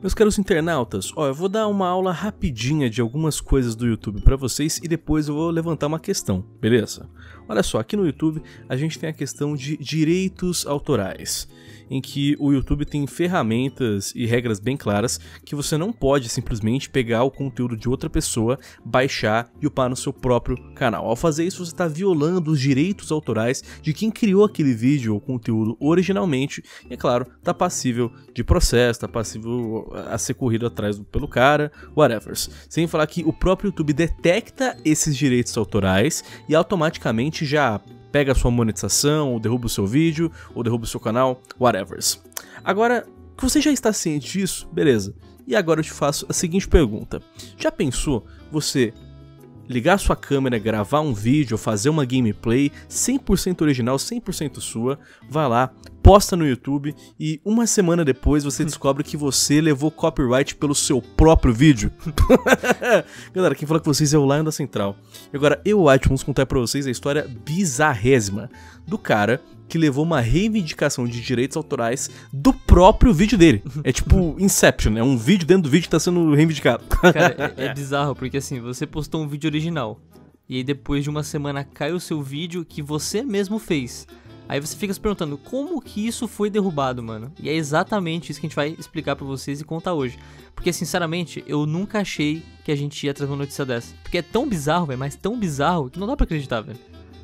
Meus caros internautas, eu vou dar uma aula rapidinha de algumas coisas do YouTube para vocês e depois eu vou levantar uma questão, beleza? Olha só, aqui no YouTube a gente tem a questão de direitos autorais, em que o YouTube tem ferramentas e regras bem claras que você não pode simplesmente pegar o conteúdo de outra pessoa, baixar e upar no seu próprio canal. Ao fazer isso, você está violando os direitos autorais de quem criou aquele vídeo ou conteúdo originalmente e, é claro, está passível de processo, está passível a ser corrido atrás pelo cara, whatever. Sem falar que o próprio YouTube detecta esses direitos autorais e automaticamente já pega a sua monetização, ou derruba o seu vídeo, ou derruba o seu canal, whatever. Agora, que você já está ciente disso, beleza. E agora eu te faço a seguinte pergunta. Já pensou você ligar a sua câmera, gravar um vídeo, ou fazer uma gameplay 100% original, 100% sua, vai lá, posta no YouTube e uma semana depois você descobre que você levou copyright pelo seu próprio vídeo? Galera, quem fala com vocês é o Lion da Central. E agora eu, White, vamos contar pra vocês a história bizarrésima do cara que levou uma reivindicação de direitos autorais do próprio vídeo dele. É tipo Inception, é um vídeo dentro do vídeo que tá sendo reivindicado. Cara, é bizarro, porque assim, você postou um vídeo original, e aí depois de uma semana cai o seu vídeo que você mesmo fez. Aí você fica se perguntando, como que isso foi derrubado, mano? E é exatamente isso que a gente vai explicar pra vocês e contar hoje. Porque, sinceramente, eu nunca achei que a gente ia trazer uma notícia dessa. Porque é tão bizarro, velho, mas tão bizarro que não dá pra acreditar, velho.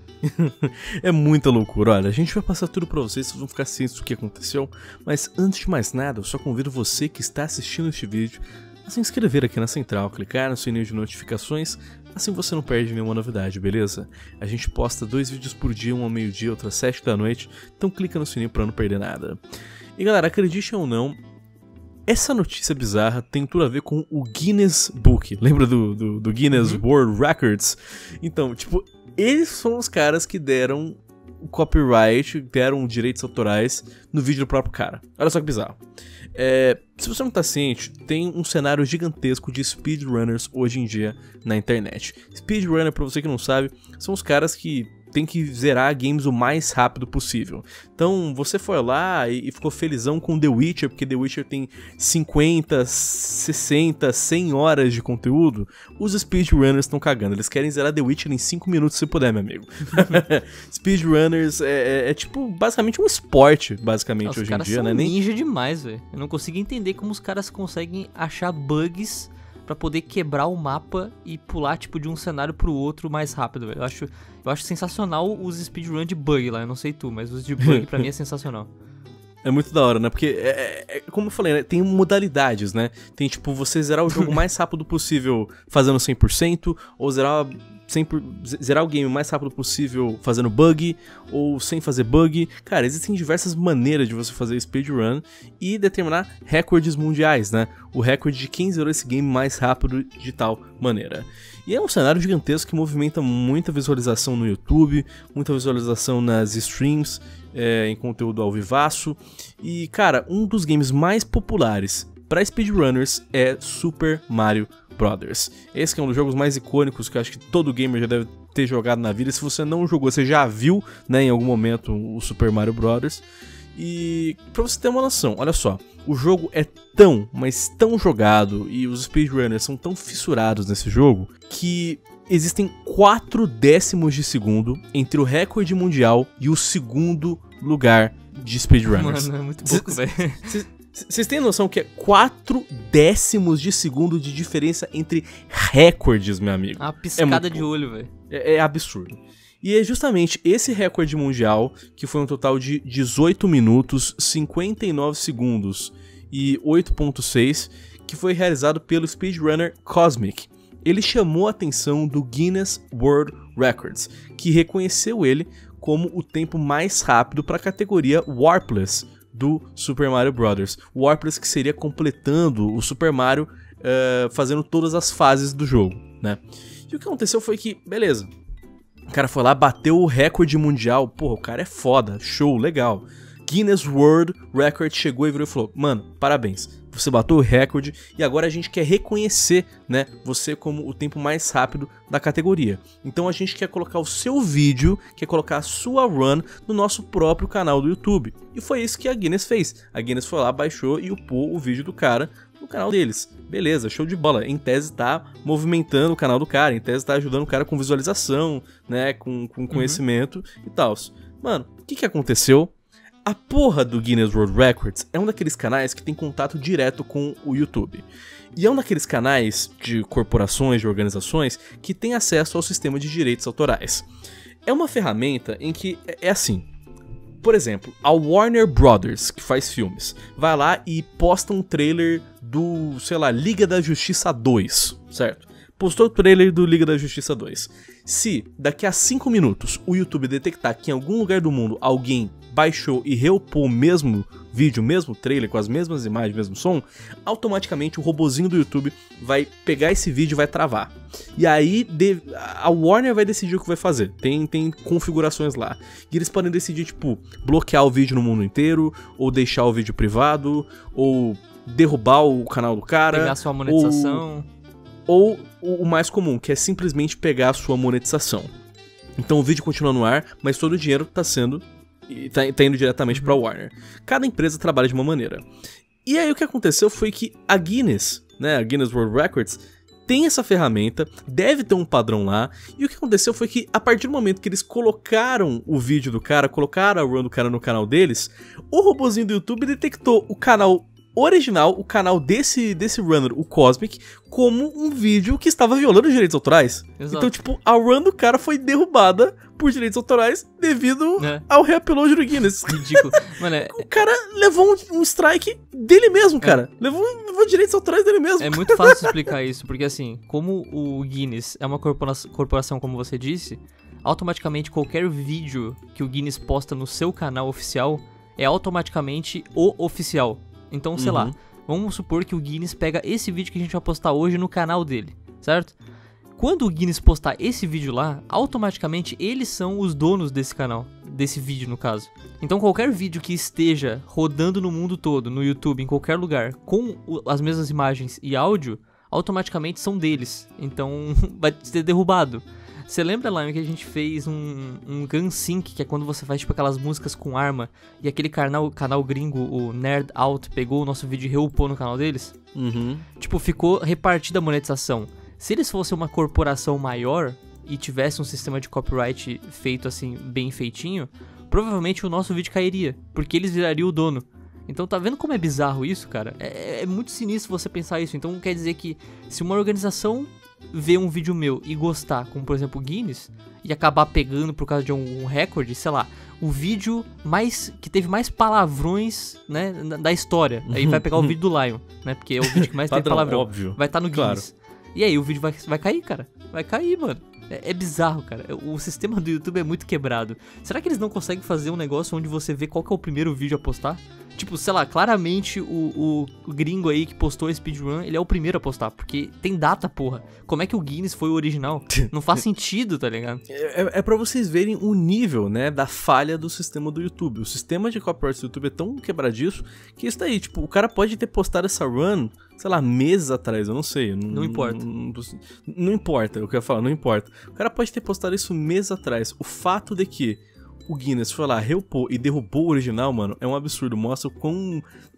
É muita loucura. Olha, a gente vai passar tudo pra vocês vão ficar cientes do que aconteceu. Mas antes de mais nada, eu só convido você que está assistindo este vídeo a se inscrever aqui na Central, clicar no sininho de notificações, assim você não perde nenhuma novidade, beleza? A gente posta 2 vídeos por dia, um ao meio-dia, outro às 7 da noite, então clica no sininho pra não perder nada. E galera, acredite ou não, essa notícia bizarra tem tudo a ver com o Guinness Book. Lembra do Guinness World Records? Então, tipo, eles são os caras que deram o copyright, deram direitos autorais no vídeo do próprio cara. Olha só que bizarro. Se você não tá ciente, tem um cenário gigantesco de speedrunners hoje em dia na internet. Speedrunner, pra você que não sabe, são os caras que tem que zerar games o mais rápido possível. Então, você foi lá e ficou felizão com The Witcher, porque The Witcher tem 50, 60, 100 horas de conteúdo. Os speedrunners estão cagando, eles querem zerar The Witcher em 5 minutos se puder, meu amigo. Speedrunners é tipo, basicamente um esporte, basicamente, hoje em dia, né? Os caras são ninja demais, velho. Eu não consigo entender como os caras conseguem achar bugs pra poder quebrar o mapa e pular, tipo, de um cenário pro outro mais rápido, velho. Eu acho sensacional os speedrun de bug lá, eu não sei tu, mas os de bug pra mim é sensacional. É muito da hora, né? Porque, como eu falei, né? Tem modalidades, né? Tem, tipo, você zerar o jogo o mais rápido possível fazendo 100%, ou zerar o game o mais rápido possível fazendo bug, ou sem fazer bug. Cara, existem diversas maneiras de você fazer speedrun e determinar recordes mundiais, né? O recorde de quem zerou esse game mais rápido de tal maneira. E é um cenário gigantesco que movimenta muita visualização no YouTube, muita visualização nas streams, em conteúdo ao vivaço. E, cara, um dos games mais populares para speedrunners é Super Mario Brothers. Esse que é um dos jogos mais icônicos que eu acho que todo gamer já deve ter jogado na vida. Se você não jogou, você já viu, né, em algum momento o Super Mario Brothers. E pra você ter uma noção, olha só, o jogo é tão, mas tão jogado e os speedrunners são tão fissurados nesse jogo que existem 4 décimos de segundo entre o recorde mundial e o segundo lugar de speedrunners. Mano, é muito pouco, velho. Vocês têm noção que é 4 décimos de segundo de diferença entre recordes, meu amigo? Uma piscada de olho, velho. É absurdo. E é justamente esse recorde mundial, que foi um total de 18 minutos, 59 segundos e 8.6, que foi realizado pelo speedrunner Cosmic. Ele chamou a atenção do Guinness World Records, que reconheceu ele como o tempo mais rápido para a categoria Warpless do Super Mario Brothers. O Warpless que seria completando o Super Mario, fazendo todas as fases do jogo, né? E o que aconteceu foi que, beleza, o cara foi lá, bateu o recorde mundial, porra, o cara é foda, show, legal. Guinness World Record chegou e virou e falou, mano, parabéns, você bateu o recorde e agora a gente quer reconhecer, né, você como o tempo mais rápido da categoria. Então a gente quer colocar o seu vídeo, quer colocar a sua run no nosso próprio canal do YouTube. E foi isso que a Guinness fez. A Guinness foi lá, baixou e upou o vídeo do cara no canal deles. Beleza, show de bola. Em tese tá movimentando o canal do cara, em tese tá ajudando o cara com visualização, né, com conhecimento e tal. Mano, o que aconteceu? A porra do Guinness World Records é um daqueles canais que tem contato direto com o YouTube. E é um daqueles canais de corporações, de organizações, que tem acesso ao sistema de direitos autorais. É uma ferramenta em que é assim. Por exemplo, a Warner Brothers, que faz filmes, vai lá e posta um trailer do, sei lá, Liga da Justiça 2, certo? Postou o trailer do Liga da Justiça 2. Se daqui a 5 minutos o YouTube detectar que em algum lugar do mundo alguém baixou e reupou o mesmo vídeo, o mesmo trailer, com as mesmas imagens, o mesmo som, automaticamente o robozinho do YouTube vai pegar esse vídeo e vai travar. E aí a Warner vai decidir o que vai fazer. Tem configurações lá. E eles podem decidir, tipo, bloquear o vídeo no mundo inteiro, ou deixar o vídeo privado, ou derrubar o canal do cara. Pegar sua monetização. Ou o mais comum, que é simplesmente pegar a sua monetização. Então o vídeo continua no ar, mas todo o dinheiro tá indo diretamente pra Warner. Cada empresa trabalha de uma maneira. E aí o que aconteceu foi que a Guinness, né, a Guinness World Records, tem essa ferramenta, deve ter um padrão lá, e o que aconteceu foi que a partir do momento que eles colocaram o vídeo do cara, colocaram a run do cara no canal deles, o robozinho do YouTube detectou o canal original, o canal desse runner, o Cosmic, como um vídeo que estava violando os direitos autorais. Exato. Então, tipo, a run do cara foi derrubada por direitos autorais devido ao reupload do Guinness. Ridículo. Mano, O cara levou um strike dele mesmo, cara. Levou direitos autorais dele mesmo. É muito fácil explicar isso, porque assim, como o Guinness é uma corporação, como você disse, automaticamente qualquer vídeo que o Guinness posta no seu canal oficial é automaticamente o oficial. Então, sei lá, vamos supor que o Guinness pega esse vídeo que a gente vai postar hoje no canal dele, certo? Quando o Guinness postar esse vídeo lá, automaticamente eles são os donos desse canal, desse vídeo no caso. Então qualquer vídeo que esteja rodando no mundo todo, no YouTube, em qualquer lugar, com as mesmas imagens e áudio, automaticamente são deles. Então vai ser derrubado. Você lembra, Lime, que a gente fez um Gun Sync, que é quando você faz tipo aquelas músicas com arma, e aquele canal gringo, o Nerd Out, pegou o nosso vídeo e reupou no canal deles? Tipo, ficou repartida a monetização. Se eles fossem uma corporação maior e tivesse um sistema de copyright feito assim, bem feitinho, provavelmente o nosso vídeo cairia, porque eles virariam o dono. Então tá vendo como é bizarro isso, cara? É muito sinistro você pensar isso. Então quer dizer que se uma organização ver um vídeo meu e gostar, como por exemplo o Guinness, e acabar pegando por causa de um recorde, sei lá, o vídeo que teve mais palavrões, né, da história. Aí vai pegar o vídeo do Lion, né, porque é o vídeo que mais tem palavrão. Óbvio. Vai estar no Guinness. Claro. E aí o vídeo vai cair, cara. Vai cair, mano. É bizarro, cara. O sistema do YouTube é muito quebrado. Será que eles não conseguem fazer um negócio onde você vê qual que é o primeiro vídeo a postar? Tipo, sei lá, claramente o gringo aí que postou a speedrun, ele é o primeiro a postar, porque tem data, porra. Como é que o Guinness foi o original? Não faz sentido, tá ligado? É pra vocês verem o nível, né, da falha do sistema do YouTube. O sistema de copyright do YouTube é tão quebradiço que isso daí, tipo, o cara pode ter postado essa run, sei lá, meses atrás, eu não sei. Não importa. Não importa, eu quero falar, não importa. O cara pode ter postado isso meses atrás. O fato de que o Guinness foi lá, reupou e derrubou o original, mano, é um absurdo. Mostra o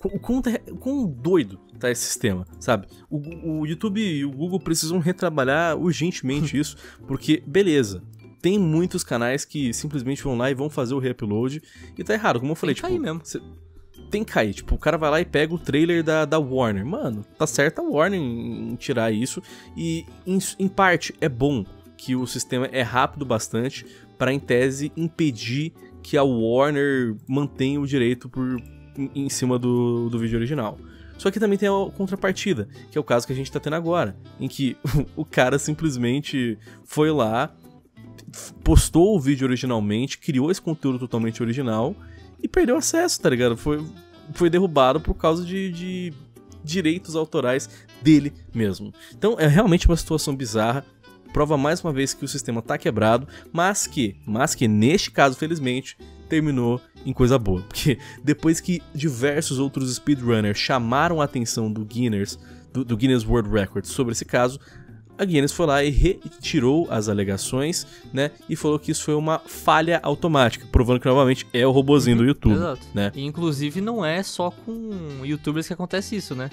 quão doido tá esse sistema, sabe? O YouTube e o Google precisam retrabalhar urgentemente isso, porque, beleza, tem muitos canais que simplesmente vão lá e vão fazer o reupload e tá errado, como eu falei, tem que cair mesmo. Tem que cair, tipo, o cara vai lá e pega o trailer da Warner. Mano, tá certo a Warner em tirar isso, e em parte é bom que o sistema é rápido bastante para, em tese, impedir que a Warner mantenha o direito em cima do vídeo original. Só que também tem a contrapartida, que é o caso que a gente tá tendo agora, em que o cara simplesmente foi lá, postou o vídeo originalmente, criou esse conteúdo totalmente original e perdeu acesso, tá ligado? Foi derrubado por causa de direitos autorais dele mesmo. Então é realmente uma situação bizarra. Prova mais uma vez que o sistema tá quebrado, mas que neste caso, felizmente, terminou em coisa boa. Porque depois que diversos outros speedrunners chamaram a atenção do Guinness World Records sobre esse caso, a Guinness foi lá e retirou as alegações, né, e falou que isso foi uma falha automática, provando que novamente é o robozinho do YouTube. Exato. Né? E inclusive não é só com youtubers que acontece isso, né?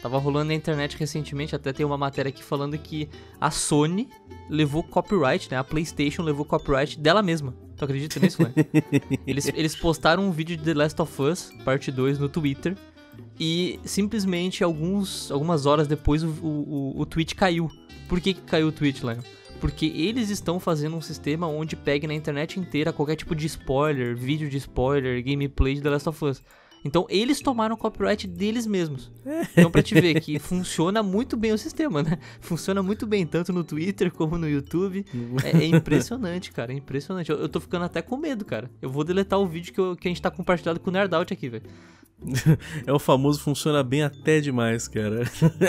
Tava rolando na internet recentemente, até tem uma matéria aqui falando que a Sony levou copyright, né? A PlayStation levou copyright dela mesma. Tu acredita nisso, né? Eles postaram um vídeo de The Last of Us, parte 2, no Twitter. E simplesmente algumas horas depois o tweet caiu. Por que caiu o tweet, Léo? Porque eles estão fazendo um sistema onde pegue na internet inteira qualquer tipo de spoiler, vídeo de spoiler, gameplay de The Last of Us. Então eles tomaram o copyright deles mesmos. Então pra te ver que funciona muito bem o sistema, né? Funciona muito bem, tanto no Twitter como no YouTube. É impressionante, cara, é impressionante. Eu tô ficando até com medo, cara. Eu vou deletar o vídeo que a gente tá compartilhado com o Nerdout aqui, velho. É o famoso funciona bem até demais, cara.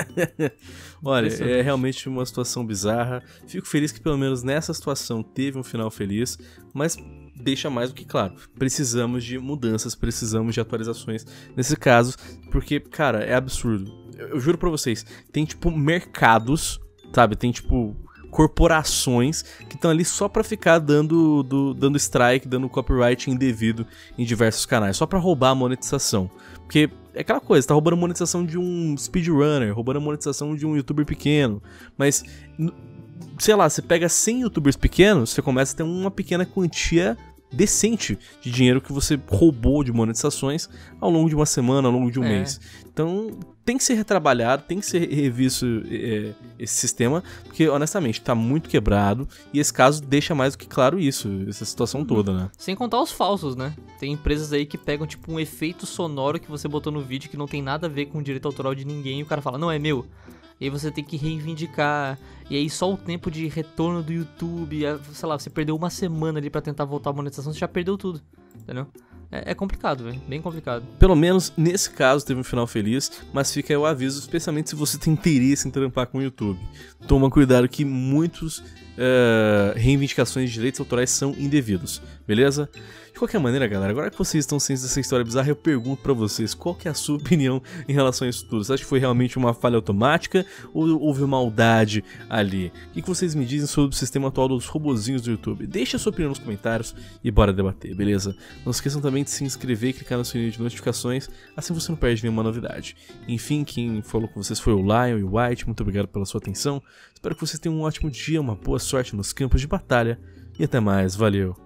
Olha, é realmente uma situação bizarra. Fico feliz que pelo menos nessa situação teve um final feliz, mas deixa mais do que claro, precisamos de mudanças, precisamos de atualizações nesse caso, porque, cara, é absurdo. Eu juro pra vocês, tem tipo mercados, sabe, tem tipo corporações que estão ali só pra ficar dando strike, dando copyright indevido em diversos canais, só pra roubar a monetização. Porque é aquela coisa, tá roubando a monetização de um speedrunner, roubando a monetização de um youtuber pequeno, mas, sei lá, você pega 100 youtubers pequenos, você começa a ter uma pequena quantia decente de dinheiro que você roubou de monetizações ao longo de uma semana, ao longo de um mês. Então tem que ser retrabalhado, tem que ser revisto esse sistema, porque honestamente tá muito quebrado e esse caso deixa mais do que claro isso, essa situação toda, né? Sem contar os falsos, né? Tem empresas aí que pegam tipo um efeito sonoro que você botou no vídeo que não tem nada a ver com o direito autoral de ninguém e o cara fala, não, é meu. E aí você tem que reivindicar, e aí só o tempo de retorno do YouTube, sei lá, você perdeu uma semana ali pra tentar voltar a monetização, você já perdeu tudo, entendeu? É complicado, velho, bem complicado. Pelo menos nesse caso teve um final feliz, mas fica aí o aviso, especialmente se você tem interesse em trampar com o YouTube. Toma cuidado que muitos reivindicações de direitos autorais são indevidos, beleza? De qualquer maneira, galera, agora que vocês estão cientes dessa história bizarra, eu pergunto pra vocês, qual que é a sua opinião em relação a isso tudo? Você acha que foi realmente uma falha automática ou houve maldade ali? O que vocês me dizem sobre o sistema atual dos robozinhos do YouTube? Deixa a sua opinião nos comentários e bora debater, beleza? Não esqueçam também de se inscrever e clicar no sininho de notificações, assim você não perde nenhuma novidade. Enfim, quem falou com vocês foi o Lion e o White, muito obrigado pela sua atenção. Espero que vocês tenham um ótimo dia, uma boa sorte nos campos de batalha e até mais, valeu!